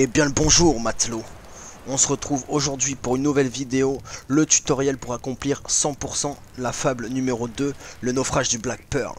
bien le bonjour matelot. On se retrouve aujourd'hui pour une nouvelle vidéo, le tutoriel pour accomplir 100% la fable numéro 2, le naufrage du Black Pearl.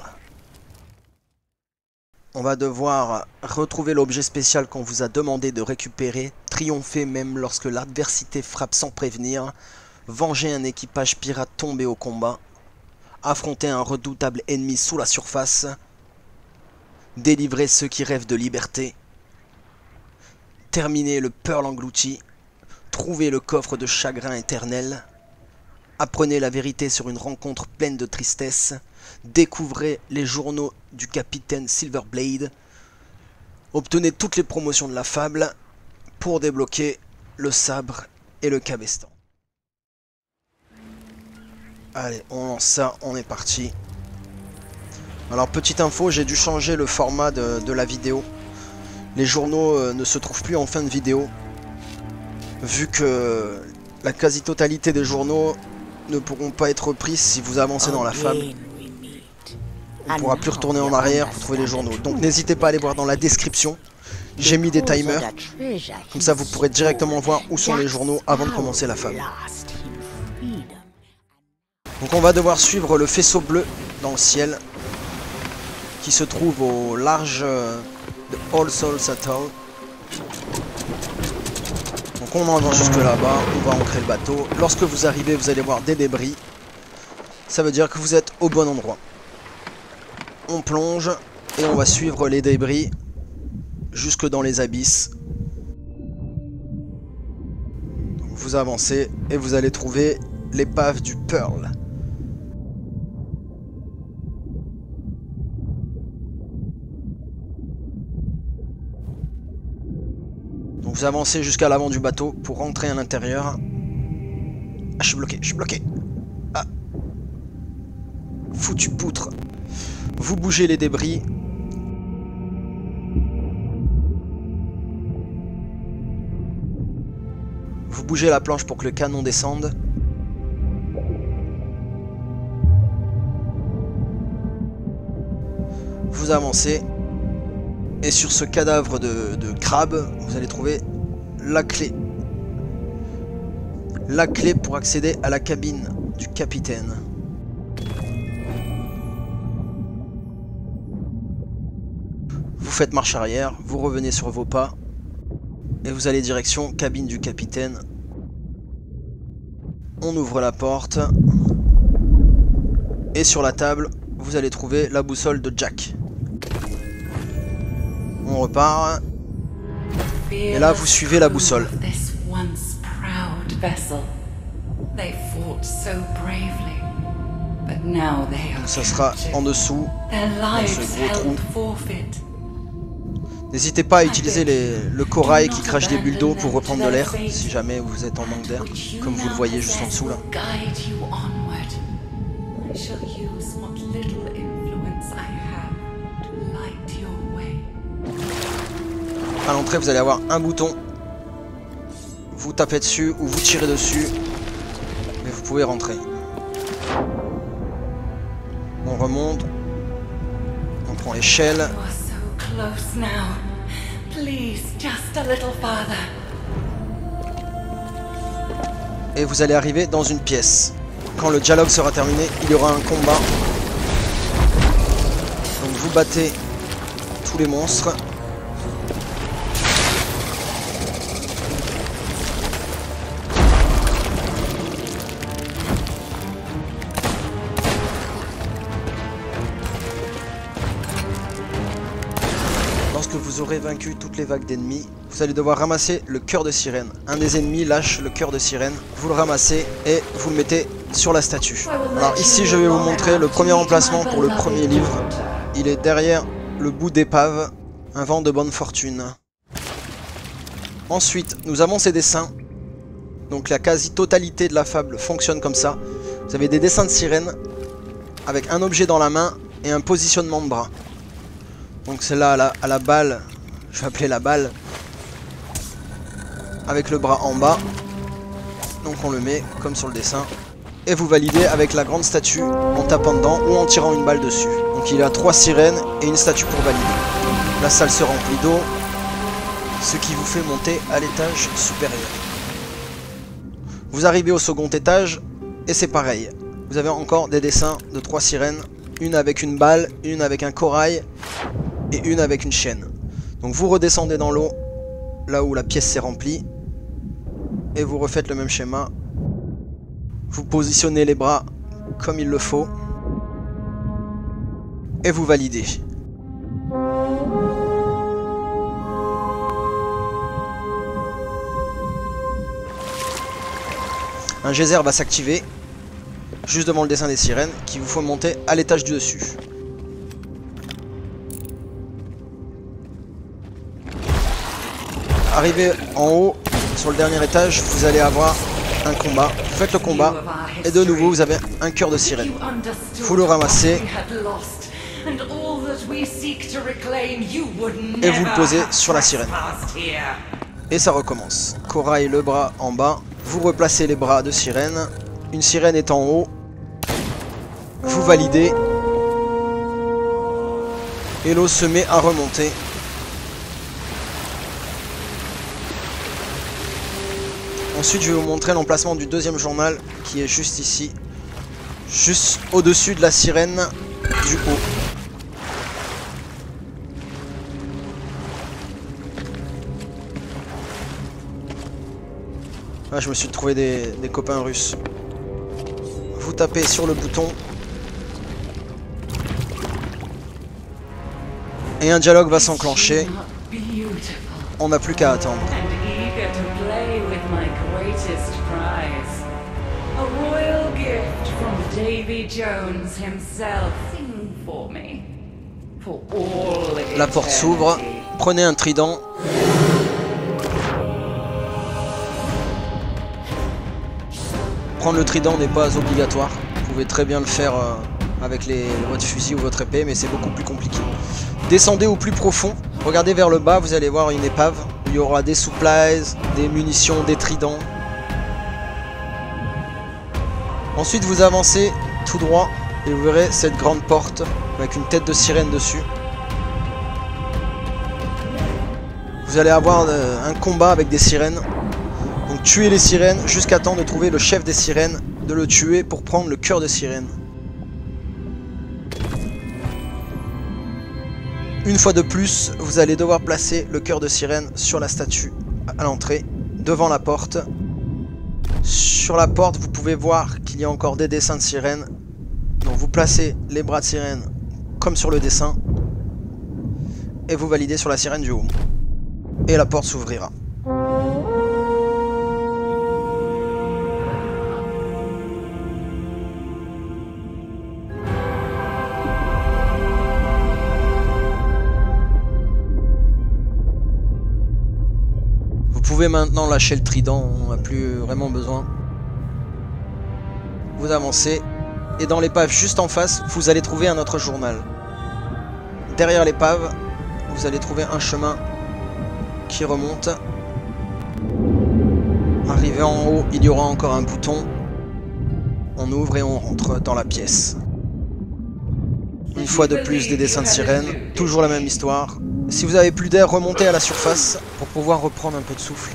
On va devoir retrouver l'objet spécial qu'on vous a demandé de récupérer, triompher même lorsque l'adversité frappe sans prévenir, venger un équipage pirate tombé au combat, affronter un redoutable ennemi sous la surface, délivrer ceux qui rêvent de liberté, terminer le Pearl englouti, trouver le coffre de chagrin éternel, apprenez la vérité sur une rencontre pleine de tristesse, découvrez les journaux du capitaine Silverblade, obtenez toutes les promotions de la fable pour débloquer le sabre et le cabestan. Allez, on lance ça, on est parti. Alors petite info, j'ai dû changer le format de la vidéo. Les journaux ne se trouvent plus en fin de vidéo, vu que la quasi-totalité des journaux ne pourront pas être pris si vous avancez dans la fable. On ne pourra plus retourner en arrière pour trouver les journaux. Donc n'hésitez pas à aller voir dans la description. J'ai mis des timers. Comme ça vous pourrez directement voir où sont les journaux avant de commencer la fable. Donc on va devoir suivre le faisceau bleu dans le ciel, qui se trouve au large de All Souls Atoll. Donc on en va jusque là-bas, on va ancrer le bateau. Lorsque vous arrivez, vous allez voir des débris. Ça veut dire que vous êtes au bon endroit. On plonge et on va suivre les débris jusque dans les abysses. Donc vous avancez et vous allez trouver l'épave du Pearl. Donc vous avancez jusqu'à l'avant du bateau pour rentrer à l'intérieur. Ah, je suis bloqué. Ah. Foutu poutre. Vous bougez les débris. Vous bougez la planche pour que le canon descende. Vous avancez. Et sur ce cadavre de crabe, vous allez trouver la clé. La clé pour accéder à la cabine du capitaine. Vous faites marche arrière, vous revenez sur vos pas. Et vous allez direction cabine du capitaine. On ouvre la porte. Et sur la table, vous allez trouver la boussole de Jack. On repart. Et là, vous suivez la boussole. Donc ça sera en dessous, dans ce gros trou. N'hésitez pas à utiliser le corail qui crache des bulles d'eau pour reprendre de l'air, si jamais vous êtes en manque d'air, comme vous le voyez juste en dessous là. À l'entrée, vous allez avoir un bouton. Vous tapez dessus ou vous tirez dessus. Mais vous pouvez rentrer. On remonte. On prend l'échelle. Et vous allez arriver dans une pièce. Quand le dialogue sera terminé, il y aura un combat. Donc vous battez tous les monstres. Lorsque vous aurez vaincu toutes les vagues d'ennemis, vous allez devoir ramasser le cœur de sirène. Un des ennemis lâche le cœur de sirène, vous le ramassez et vous le mettez sur la statue. Alors ici je vais vous montrer le premier emplacement pour le premier livre. Il est derrière le bout d'épave, un vent de bonne fortune. Ensuite, nous avons ces dessins. Donc la quasi-totalité de la fable fonctionne comme ça. Vous avez des dessins de sirène avec un objet dans la main et un positionnement de bras. Donc c'est là à la balle, je vais appeler la balle, avec le bras en bas. Donc on le met comme sur le dessin. Et vous validez avec la grande statue en tapant dedans ou en tirant une balle dessus. Donc il y a 3 sirènes et une statue pour valider. La salle se remplit d'eau. ce qui vous fait monter à l'étage supérieur. Vous arrivez au second étage et c'est pareil. Vous avez encore des dessins de 3 sirènes, une avec une balle, une avec un corail et une avec une chaîne. Donc vous redescendez dans l'eau, là où la pièce s'est remplie, et vous refaites le même schéma. Vous positionnez les bras comme il le faut, et vous validez. Un geyser va s'activer juste devant le dessin des sirènes qui vous faut monter à l'étage du dessus. Arrivé en haut, sur le dernier étage, vous allez avoir un combat. Vous faites le combat et de nouveau vous avez un cœur de sirène. Vous le ramassez et vous le posez sur la sirène. Et ça recommence. Corail le bras en bas. Vous replacez les bras de sirène. Une sirène est en haut. Vous validez. Et l'eau se met à remonter. Ensuite, je vais vous montrer l'emplacement du deuxième journal qui est juste ici. Juste au-dessus de la sirène du haut. Ah, je me suis trouvé des copains russes. Vous tapez sur le bouton. Et un dialogue va s'enclencher. On n'a plus qu'à attendre. La porte s'ouvre. Prenez un trident. Prendre le trident n'est pas obligatoire. Vous pouvez très bien le faire avec votre fusil ou votre épée, mais c'est beaucoup plus compliqué. Descendez au plus profond. Regardez vers le bas, vous allez voir une épave. Il y aura des supplies, des munitions, des tridents. Ensuite, vous avancez tout droit et vous verrez cette grande porte avec une tête de sirène dessus. Vous allez avoir un combat avec des sirènes. Donc tuez les sirènes jusqu'à temps de trouver le chef des sirènes, de le tuer pour prendre le cœur de sirène. Une fois de plus, vous allez devoir placer le cœur de sirène sur la statue à l'entrée, devant la porte. Sur la porte, vous pouvez voir qu'il y a encore des dessins de sirène. Donc vous placez les bras de sirène comme sur le dessin. Et vous validez sur la sirène du haut. Et la porte s'ouvrira. Vous pouvez maintenant lâcher le trident, on n'a plus vraiment besoin. Vous avancez et dans l'épave juste en face, vous allez trouver un autre journal. Derrière l'épave, vous allez trouver un chemin qui remonte. Arrivé en haut, il y aura encore un bouton. On ouvre et on rentre dans la pièce. Une fois de plus, des dessins de sirène, toujours la même histoire. Si vous avez plus d'air, remontez à la surface pour pouvoir reprendre un peu de souffle.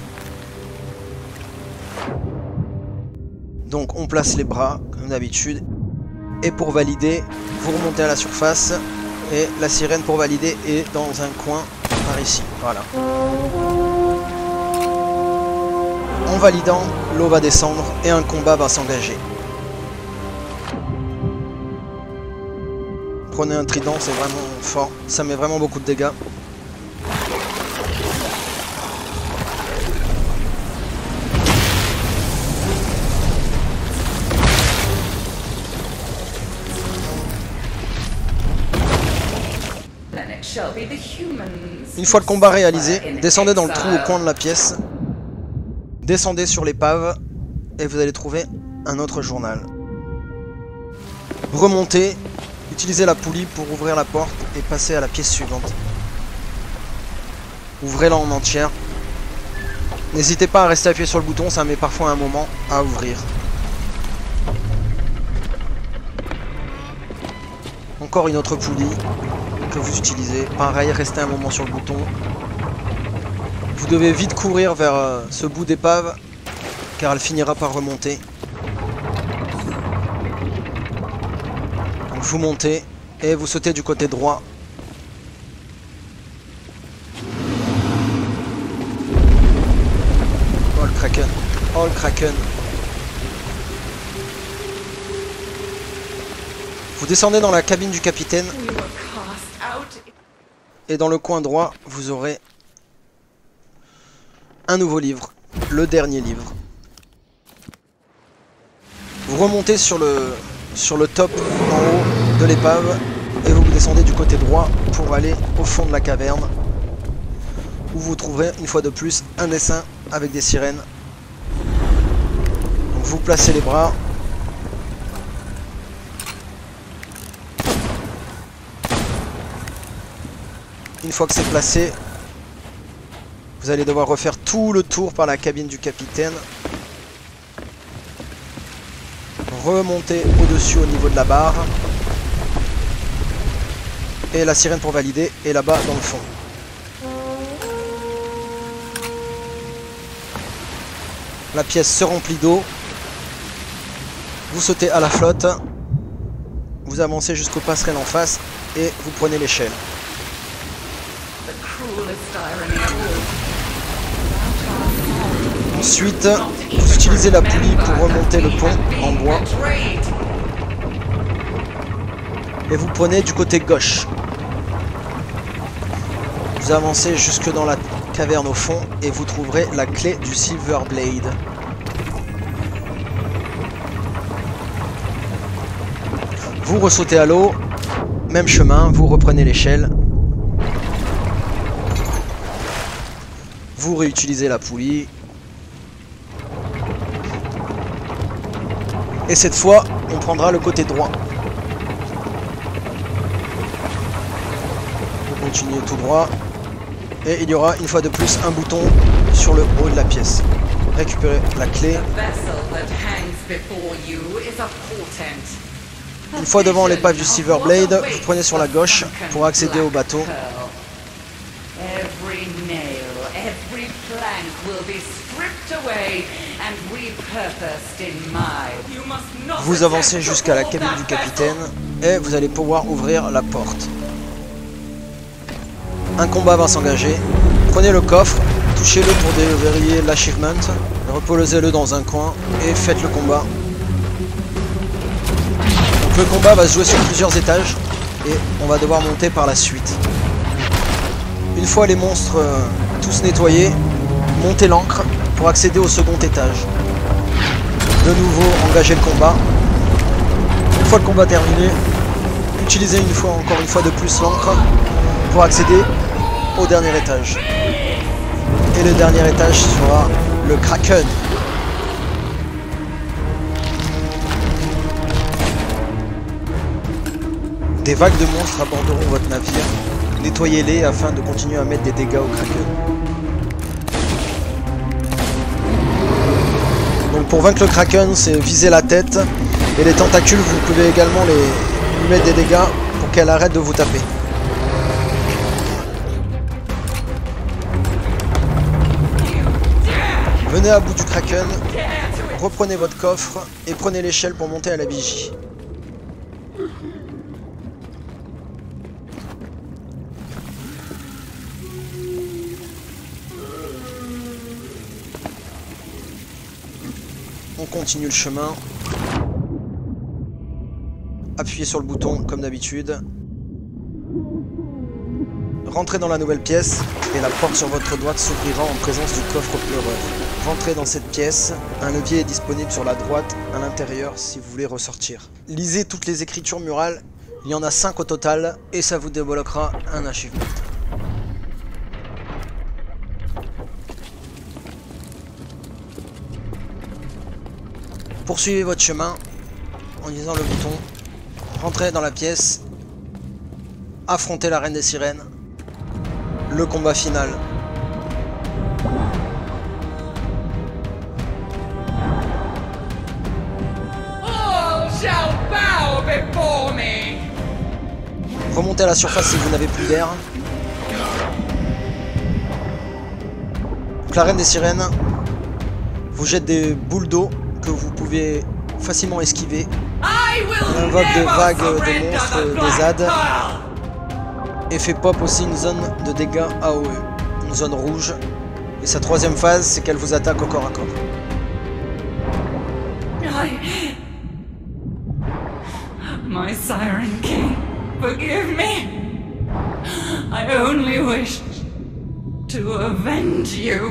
Donc on place les bras comme d'habitude. Et pour valider, vous remontez à la surface. Et la sirène pour valider est dans un coin par ici. Voilà. En validant, l'eau va descendre et un combat va s'engager. Prenez un trident, c'est vraiment fort. Ça met vraiment beaucoup de dégâts. Une fois le combat réalisé, descendez dans le trou au coin de la pièce. Descendez sur l'épave et vous allez trouver un autre journal. Remontez, utilisez la poulie pour ouvrir la porte et passer à la pièce suivante. Ouvrez-la en entière. N'hésitez pas à rester appuyé sur le bouton, ça met parfois un moment à ouvrir. Encore une autre poulie que vous utilisez. Pareil, restez un moment sur le bouton. Vous devez vite courir vers ce bout d'épave, car elle finira par remonter. Donc vous montez et vous sautez du côté droit. Oh le Kraken, oh le Kraken. Vous descendez dans la cabine du capitaine. Et dans le coin droit, vous aurez un nouveau livre, le dernier livre. Vous remontez sur le top en haut de l'épave et vous descendez du côté droit pour aller au fond de la caverne où vous trouverez une fois de plus un dessin avec des sirènes. Donc vous placez les bras. Une fois que c'est placé, vous allez devoir refaire tout le tour par la cabine du capitaine. Remonter au-dessus au niveau de la barre. Et la sirène pour valider est là-bas dans le fond. La pièce se remplit d'eau. Vous sautez à la flotte. Vous avancez jusqu'aux passerelles en face et vous prenez l'échelle. Ensuite, vous utilisez la poulie pour remonter le pont en bois. Et vous prenez du côté gauche. Vous avancez jusque dans la caverne au fond et vous trouverez la clé du Silver Blade. Vous ressautez à l'eau, même chemin, vous reprenez l'échelle. Vous réutilisez la poulie. Et cette fois, on prendra le côté droit. Vous continuez tout droit. Et il y aura une fois de plus un bouton sur le haut de la pièce. Récupérez la clé. Une fois devant l'épave du Silver Blade, vous prenez sur la gauche pour accéder au bateau. Vous avancez jusqu'à la cabine du capitaine et vous allez pouvoir ouvrir la porte. Un combat va s'engager. Prenez le coffre, touchez-le pour déverrouiller l'achievement, reposez-le dans un coin et faites le combat. Donc le combat va se jouer sur plusieurs étages et on va devoir monter par la suite. Une fois les monstres tous nettoyés, montez l'ancre pour accéder au second étage. De nouveau, engagez le combat. Une fois le combat terminé, utilisez encore une fois de plus l'ancre pour accéder au dernier étage. Et le dernier étage sera le Kraken. Des vagues de monstres aborderont votre navire. Nettoyez-les afin de continuer à mettre des dégâts au Kraken. Donc pour vaincre le Kraken, c'est viser la tête. Et les tentacules, vous pouvez également lui mettre des dégâts pour qu'elle arrête de vous taper. Venez à bout du Kraken, reprenez votre coffre et prenez l'échelle pour monter à la vigie. On continue le chemin. Appuyez sur le bouton comme d'habitude. Rentrez dans la nouvelle pièce et la porte sur votre droite s'ouvrira en présence du coffre pleureur. Rentrez dans cette pièce, un levier est disponible sur la droite à l'intérieur si vous voulez ressortir. Lisez toutes les écritures murales, il y en a 5 au total et ça vous débloquera un achievement. Poursuivez votre chemin en lisant le bouton, rentrez dans la pièce, affrontez la reine des sirènes, le combat final. Remontez à la surface si vous n'avez plus d'air. Donc la reine des sirènes vous jette des boules d'eau que vous pouvez facilement esquiver. Elle invoque des vagues de monstres, des ZAD. Et fait pop aussi une zone de dégâts AOE, une zone rouge. Et sa troisième phase, c'est qu'elle vous attaque au corps à corps. My Siren King, forgive me. I only wished to avenge you.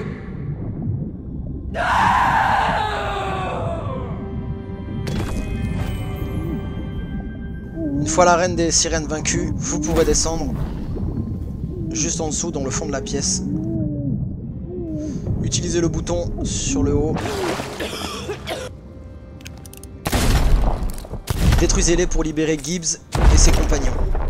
Une fois la reine des sirènes vaincue, vous pourrez descendre juste en dessous dans le fond de la pièce. Utilisez le bouton sur le haut. Détruisez-les pour libérer Gibbs et ses compagnons.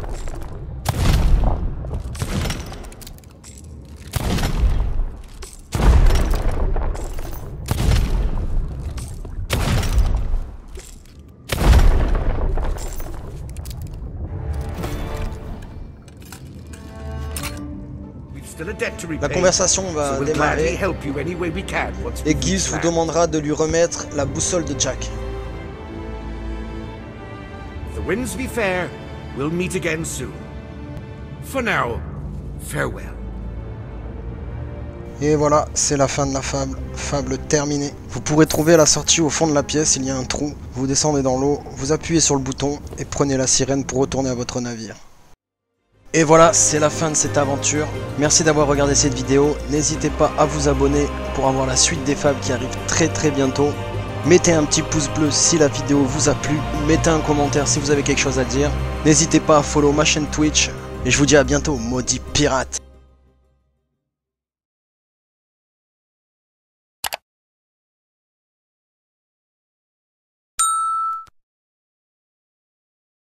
La conversation va démarrer et Gibbs vous demandera de lui remettre la boussole de Jack. The winds be fair, we'll meet again soon. For now, farewell. Et voilà, c'est la fin de la fable. Fable terminée. Vous pourrez trouver la sortie au fond de la pièce, il y a un trou. Vous descendez dans l'eau, vous appuyez sur le bouton et prenez la sirène pour retourner à votre navire. Et voilà, c'est la fin de cette aventure. Merci d'avoir regardé cette vidéo. N'hésitez pas à vous abonner pour avoir la suite des fables qui arrive très bientôt. Mettez un petit pouce bleu si la vidéo vous a plu. Mettez un commentaire si vous avez quelque chose à dire. N'hésitez pas à follow ma chaîne Twitch. Et je vous dis à bientôt, maudits pirates.